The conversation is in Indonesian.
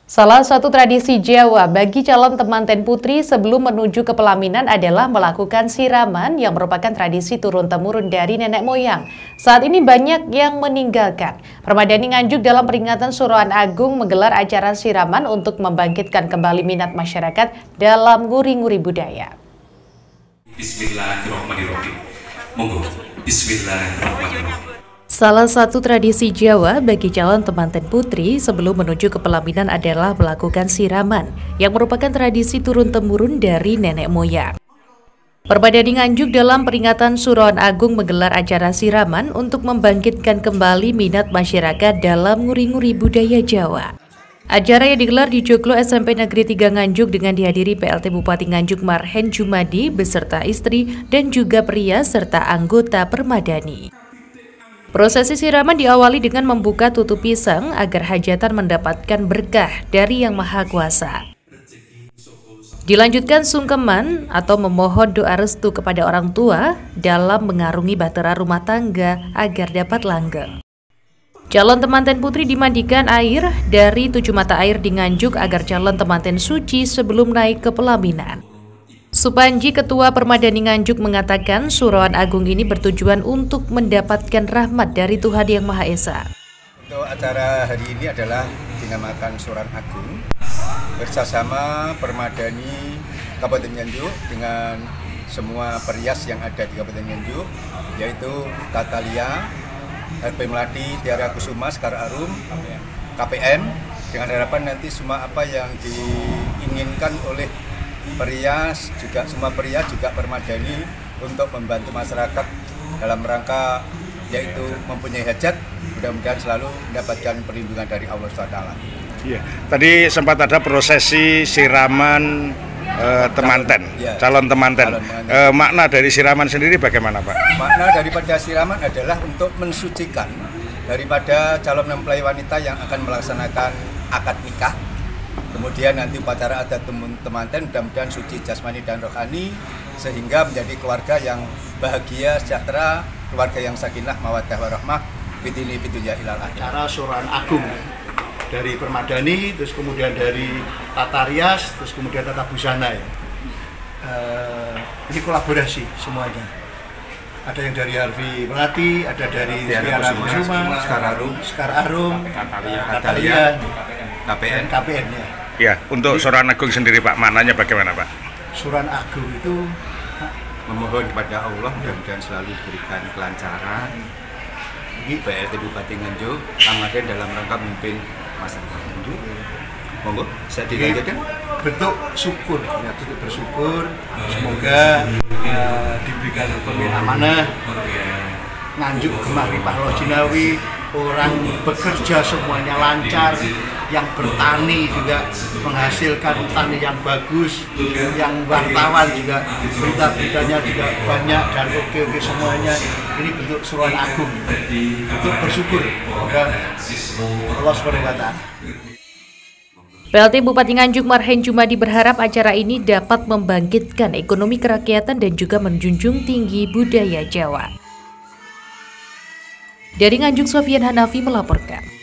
Salah satu tradisi Jawa bagi calon temanten putri sebelum menuju ke pelaminan adalah melakukan siraman yang merupakan tradisi turun-temurun dari nenek moyang. Saat ini banyak yang meninggalkan. Permadani Nganjuk dalam peringatan Suruhan Agung menggelar acara siraman untuk membangkitkan kembali minat masyarakat dalam nguri-nguri budaya. Bismillahirrahmanirrahim. Monggo. Bismillahirrahmanirrahim. Salah satu tradisi Jawa bagi calon temanten putri sebelum menuju ke pelaminan adalah melakukan siraman, yang merupakan tradisi turun-temurun dari nenek moyang. Permadani Nganjuk dalam peringatan Suruhan Agung menggelar acara siraman untuk membangkitkan kembali minat masyarakat dalam nguri-nguri budaya Jawa. Acara yang digelar di Joglo SMP Negeri 3 Nganjuk dengan dihadiri PLT Bupati Nganjuk Marhen Jumadi beserta istri dan juga pria serta anggota Permadani. Prosesi siraman diawali dengan membuka tutup pisang agar hajatan mendapatkan berkah dari Yang Maha Kuasa. Dilanjutkan sungkeman atau memohon doa restu kepada orang tua dalam mengarungi bahtera rumah tangga agar dapat langgeng. Calon temanten putri dimandikan air dari 7 mata air di Nganjuk agar calon temanten suci sebelum naik ke pelaminan. Supanji, Ketua Permadani Nganjuk, mengatakan Suruhan Agung ini bertujuan untuk mendapatkan rahmat dari Tuhan Yang Maha Esa. Untuk acara hari ini adalah dinamakan Suruhan Agung bersama Permadani Kabupaten Nganjuk dengan semua perias yang ada di Kabupaten Nganjuk, yaitu Tatalia, RP Melati, Tiara Kusuma, Sekar Arum, KPM, dengan harapan nanti semua apa yang diinginkan oleh perias, juga semua perias juga Permadani untuk membantu masyarakat dalam rangka yaitu mempunyai hajat, mudah-mudahan selalu mendapatkan perlindungan dari Allah SWT. Iya, tadi sempat ada prosesi siraman temanten, calon temanten. Makna dari siraman sendiri bagaimana, Pak? Makna daripada siraman adalah untuk mensucikan daripada calon mempelai wanita yang akan melaksanakan akad nikah. Kemudian nanti upacara adat temanten mudah-mudahan suci jasmani dan rohani sehingga menjadi keluarga yang bahagia, sejahtera, keluarga yang sakinah, mawaddah warahmah, fitini fitunya ilal akhir. Acara Suruhan Agung dari Permadani, terus kemudian dari Tata Rias, terus kemudian Tata Busana ya. Ini kolaborasi semuanya. Ada yang dari Harvey Melati, ada dari Tiara Kusuma, Sekar Arum, Tatalia, KPN ya. Ya, untuk Suruhan Agung sendiri Pak, maknanya bagaimana Pak? Suruhan Agung itu memohon kepada Allah mudah-mudahan selalu berikan kelancaran bagi PLT Bupati Nganjuk, Ramadan dalam rangka memimpin masyarakat Nganjuk. Monggo, saya dilanjutkan. Bentuk syukur, ya, bentuk bersyukur. Semoga diberikan pemimpin amanah. Nganjuk gemar Pahlo Jinawi, orang bekerja semuanya lancar, yang bertani juga menghasilkan tani yang bagus, yang wartawan juga berita-beritanya juga banyak dan oke semuanya. Ini bentuk Suruhan Agung, bentuk bersyukur kepada Allah SWT. PLT Bupati Nganjuk Marhen Jumadi berharap acara ini dapat membangkitkan ekonomi kerakyatan dan juga menjunjung tinggi budaya Jawa. Dari Nganjuk, Sofyan Hanafi melaporkan.